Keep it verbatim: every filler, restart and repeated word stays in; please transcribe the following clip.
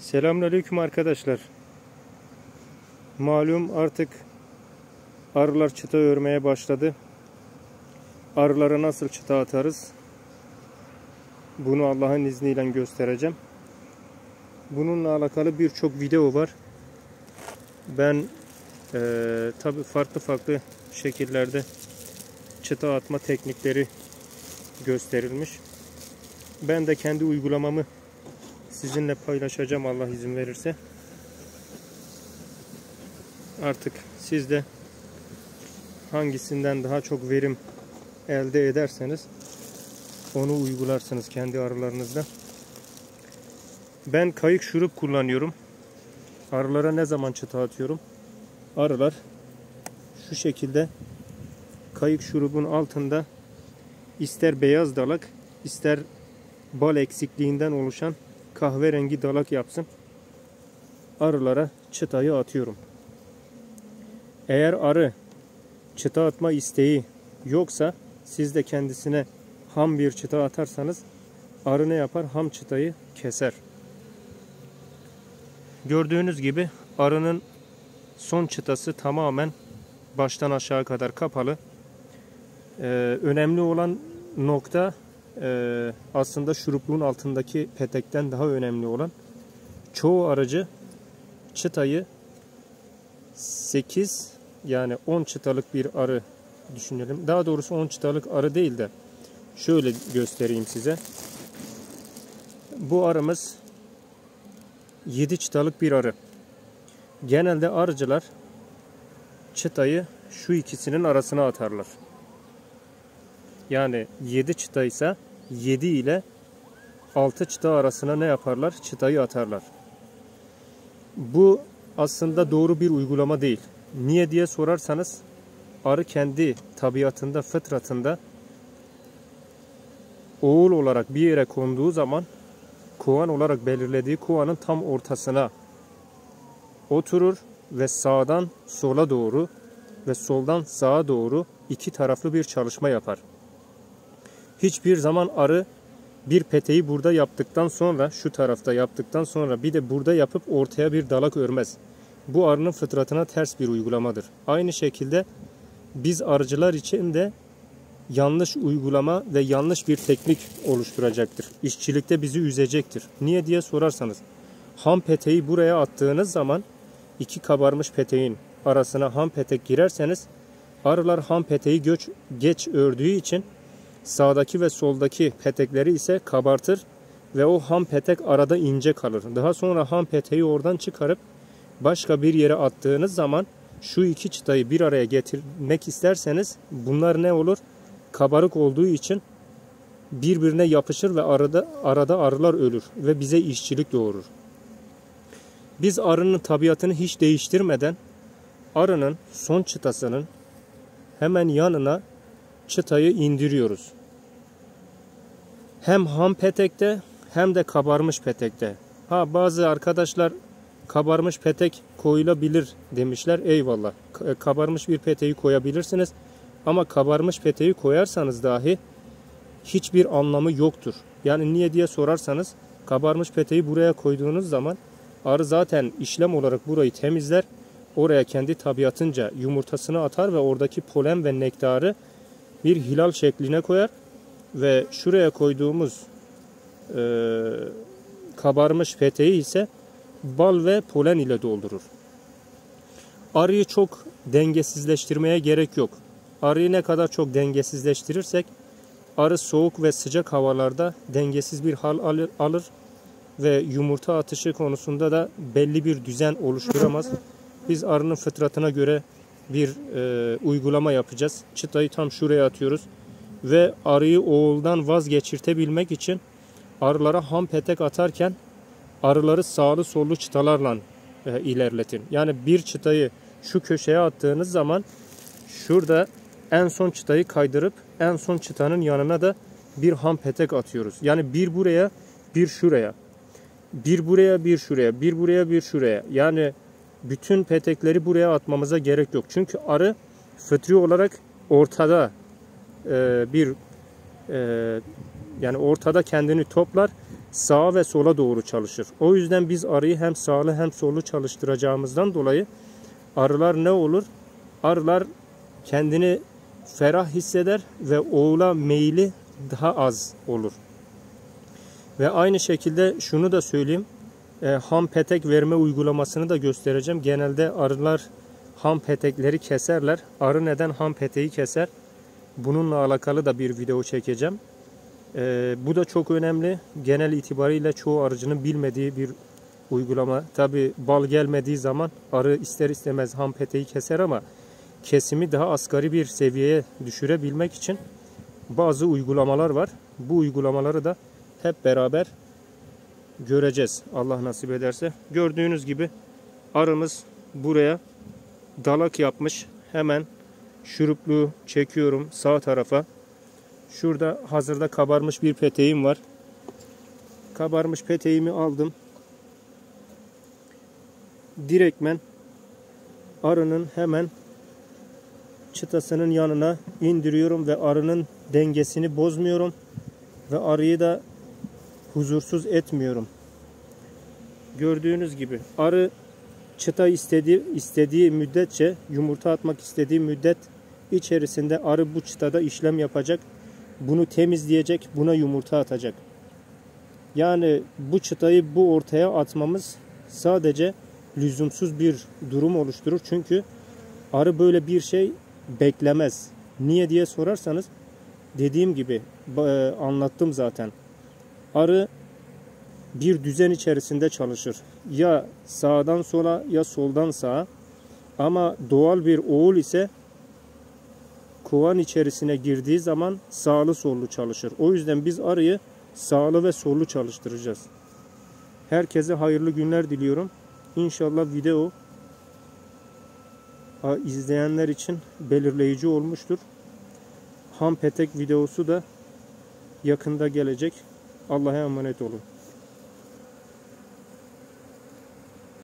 Selamünaleyküm arkadaşlar. Malum artık arılar çıta örmeye başladı. Arılara nasıl çıta atarız? Bunu Allah'ın izniyle göstereceğim. Bununla alakalı birçok video var. Ben e, tabi farklı farklı şekillerde çıta atma teknikleri gösterilmiş. Ben de kendi uygulamamı sizinle paylaşacağım Allah izin verirse. Artık siz de hangisinden daha çok verim elde ederseniz onu uygularsınız kendi arılarınızda. Ben kayık şurup kullanıyorum. Arılara ne zaman çıta atıyorum? Arılar şu şekilde kayık şurubun altında ister beyaz dalak, ister bal eksikliğinden oluşan kahverengi dalak yapsın. Arılara çıtayı atıyorum. Eğer arı çıta atma isteği yoksa siz de kendisine ham bir çıta atarsanız arı ne yapar? Ham çıtayı keser. Gördüğünüz gibi arının son çıtası tamamen baştan aşağı kadar kapalı. Ee, önemli olan nokta e, aslında şurupluğun altındaki petekten daha önemli olan, çoğu arıcı çıtayı sekiz yani on çıtalık bir arı düşünelim. Daha doğrusu on çıtalık arı değil de şöyle göstereyim size. Bu arımız yedi çıtalık bir arı. Genelde arıcılar çıtayı şu ikisinin arasına atarlar. Yani yedi çıta ise yedi ile altı çıta arasına ne yaparlar? Çıtayı atarlar. Bu aslında doğru bir uygulama değil. Niye diye sorarsanız, arı kendi tabiatında, fıtratında oğul olarak bir yere konduğu zaman kovan olarak belirlediği kovanın tam ortasına oturur ve sağdan sola doğru ve soldan sağa doğru iki taraflı bir çalışma yapar. Hiçbir zaman arı bir peteği burada yaptıktan sonra, şu tarafta yaptıktan sonra bir de burada yapıp ortaya bir dalak örmez. Bu arının fıtratına ters bir uygulamadır. Aynı şekilde biz arıcılar için de yanlış uygulama ve yanlış bir teknik oluşturacaktır. İşçilikte bizi üzecektir. Niye diye sorarsanız, ham peteği buraya attığınız zaman iki kabarmış peteğin arasına ham petek girerseniz arılar ham peteği göç, geç ördüğü için sağdaki ve soldaki petekleri ise kabartır ve o ham petek arada ince kalır. Daha sonra ham peteği oradan çıkarıp başka bir yere attığınız zaman şu iki çıtayı bir araya getirmek isterseniz bunlar ne olur? Kabarık olduğu için birbirine yapışır ve arada arada arılar ölür ve bize işçilik doğurur. Biz arının tabiatını hiç değiştirmeden arının son çıtasının hemen yanına çıtayı indiriyoruz. Hem ham petekte hem de kabarmış petekte. Ha, bazı arkadaşlar kabarmış petek koyulabilir demişler. Eyvallah. Kabarmış bir peteği koyabilirsiniz. Ama kabarmış peteği koyarsanız dahi hiçbir anlamı yoktur. Yani niye diye sorarsanız, kabarmış peteği buraya koyduğunuz zaman arı zaten işlem olarak burayı temizler. Oraya kendi tabiatınca yumurtasını atar ve oradaki polen ve nektarı bir hilal şekline koyar. Ve şuraya koyduğumuz e, kabarmış peteği ise bal ve polen ile doldurur. Arıyı çok dengesizleştirmeye gerek yok. Arıyı ne kadar çok dengesizleştirirsek arı soğuk ve sıcak havalarda dengesiz bir hal alır, alır ve yumurta atışı konusunda da belli bir düzen oluşturamaz. Biz arının fıtratına göre bir e, uygulama yapacağız. Çıtayı tam şuraya atıyoruz ve arıyı oğuldan vazgeçirtebilmek için arılara ham petek atarken arıları sağlı sollu çıtalarla e, ilerletin. Yani bir çıtayı şu köşeye attığınız zaman şurada en son çıtayı kaydırıp en son çıtanın yanına da bir ham petek atıyoruz. Yani bir buraya, bir şuraya. Bir buraya, bir şuraya. Bir buraya, bir şuraya. Yani bütün petekleri buraya atmamıza gerek yok. Çünkü arı fıtri olarak ortada e, bir e, yani ortada kendini toplar sağa ve sola doğru çalışır. O yüzden biz arıyı hem sağlı hem sollu çalıştıracağımızdan dolayı arılar ne olur? Arılar kendini ferah hisseder ve oğula meyili daha az olur. Ve aynı şekilde şunu da söyleyeyim. E, ham petek verme uygulamasını da göstereceğim. Genelde arılar ham petekleri keserler. Arı neden ham peteği keser? Bununla alakalı da bir video çekeceğim. E, bu da çok önemli. Genel itibariyle çoğu arıcının bilmediği bir uygulama. Tabi bal gelmediği zaman arı ister istemez ham peteği keser ama kesimi daha asgari bir seviyeye düşürebilmek için bazı uygulamalar var. Bu uygulamaları da hep beraber göreceğiz. Allah nasip ederse. Gördüğünüz gibi arımız buraya dalak yapmış. Hemen şuruplu çekiyorum sağ tarafa. Şurada hazırda kabarmış bir peteğim var. Kabarmış peteğimi aldım. Direktmen arının hemen çıtasının yanına indiriyorum ve arının dengesini bozmuyorum ve arıyı da huzursuz etmiyorum. Gördüğünüz gibi arı çıta istediği, istediği müddetçe, yumurta atmak istediği müddet içerisinde arı bu çıtada işlem yapacak. Bunu temizleyecek, buna yumurta atacak. Yani bu çıtayı bu ortaya atmamız sadece lüzumsuz bir durum oluşturur. Çünkü arı böyle bir şey beklemez. Niye diye sorarsanız dediğim gibi anlattım zaten. Arı bir düzen içerisinde çalışır. Ya sağdan sola ya soldan sağa. Ama doğal bir oğul ise kovan içerisine girdiği zaman sağlı sollu çalışır. O yüzden biz arıyı sağlı ve sollu çalıştıracağız. Herkese hayırlı günler diliyorum. İnşallah video izleyenler için belirleyici olmuştur. Ham petek videosu da yakında gelecek. Allah'a emanet olun.